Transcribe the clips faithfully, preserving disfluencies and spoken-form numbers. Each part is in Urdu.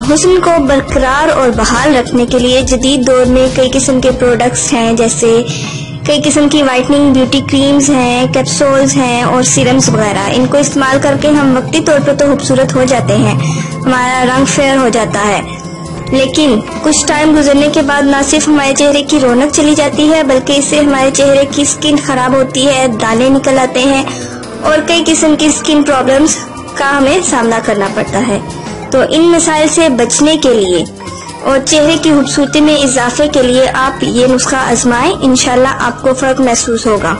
حسن کو برقرار اور بحال رکھنے کے لیے جدید دور میں کئی قسم کے پروڈکٹس ہیں، جیسے کئی قسم کی وائٹننگ بیوٹی کریمز ہیں، کیپسولز ہیں اور سیرمز وغیرہ۔ ان کو استعمال کر کے ہم وقتی طور پر تو خوبصورت ہو جاتے ہیں، ہمارا رنگ فیئر ہو جاتا ہے، لیکن کچھ ٹائم گزرنے کے بعد نہ صرف ہمارے چہرے کی رونق چلی جاتی ہے بلکہ اس سے ہمارے چہرے کی سکن خراب ہوتی ہے، دانے نکل آتے ہیں اور کئی قسم کی سکن پرابلمز کا ہمیں سامنا کرنا پڑتا ہے۔ تو ان مسائل سے بچنے کے لیے اور چہرے کی خوبصورتی میں اضافے کے لیے آپ یہ نسخہ آزمائیں، انشاءاللہ آپ کو فرق محسوس ہوگا۔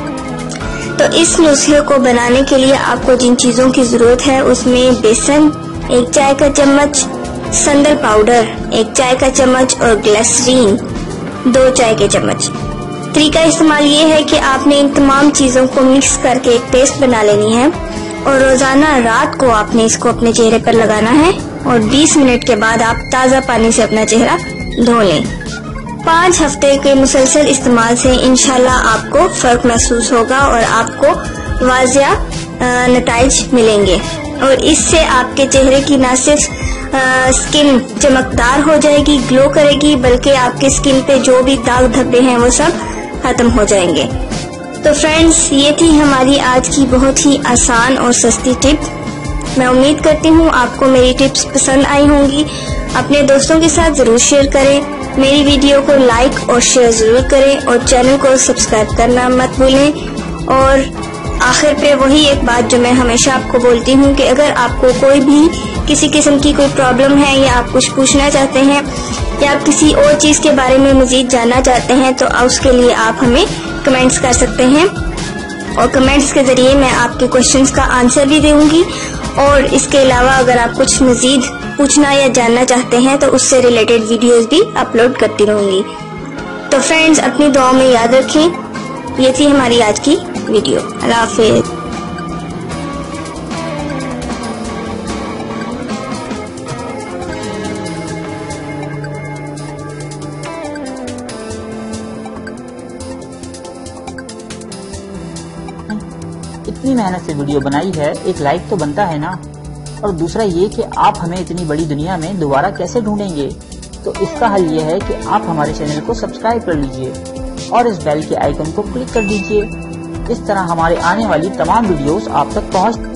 تو اس نسخے کو بنانے کے لیے آپ کو جن چیزوں کی ضرورت ہے اس میں بیسن ایک چائے کا چمچ، سندل پاؤڈر ایک چائے کا چمچ اور گلیسرین دو چائے کے چمچ۔ طریقہ استعمال یہ ہے کہ آپ نے ان تمام چیزوں کو مکس کر کے ایک پیسٹ بنا لینی ہے اور روزانہ رات کو آپ نے اس کو اپنے چہرے پر لگانا ہے اور بیس منٹ کے بعد آپ تازہ پانی سے اپنا چہرہ دھو لیں۔ پانچ ہفتے کے مسلسل استعمال سے انشاءاللہ آپ کو فرق محسوس ہوگا اور آپ کو واضح نتائج ملیں گے، اور اس سے آپ کے چہرے کی نہ صرف سکن چمکدار ہو جائے گی، گلو کرے گی، بلکہ آپ کے سکن پہ جو بھی داغ دھبے ہیں وہ سب ختم ہو جائیں گے۔ تو فرینڈز، یہ تھی ہماری آج کی بہت ہی آسان اور سستی ٹپ۔ میں امید کرتی ہوں آپ کو میری ٹپس پسند آئی ہوں گی۔ اپنے دوستوں کے ساتھ ضرور شیئر کریں، میری ویڈیو کو لائک اور شیئر ضرور کریں اور چینل کو سبسکرائب کرنا مت بھولیں۔ اور آخر پہ وہی ایک بات جو میں ہمیشہ آپ کو بولتی ہوں کہ اگر آپ کو کوئی بھی کسی قسم کی کوئی پرابلم ہے یا آپ کچھ پوچھنا چاہتے ہیں یا آپ کسی اور چیز کے بارے میں مزید جاننا چاہتے ہیں تو اس کے لیے آپ ہمیں کمنٹس کر سکتے ہیں، اور کمنٹس کے ذریعے میں آپ کے کوشچنس کا آنسر بھی دوں گی، اور اس کے علاوہ اگر آپ کچھ مزید پوچھنا یا جاننا چاہتے ہیں تو اس سے ریلیٹڈ ویڈیوز بھی اپلوڈ کرتی رہوں گی۔ تو فرینڈز، اپنی دعاؤں میں یاد رکھیں۔ یہ تھی ہماری آج کی ویڈیو۔ اللہ حافظ۔ اتنی محنت سے ویڈیو بنائی ہے، ایک لائک تو بنتا ہے نا، اور دوسرا یہ کہ آپ ہمیں اتنی بڑی دنیا میں دوبارہ کیسے ڈھونڈیں گے؟ تو اس کا حل یہ ہے کہ آپ ہمارے چینل کو سبسکرائب کر لیجئے اور اس بیل کے آئیکن کو کلک کر دیجئے۔ اس طرح ہمارے آنے والی تمام ویڈیوز آپ تک پہنچ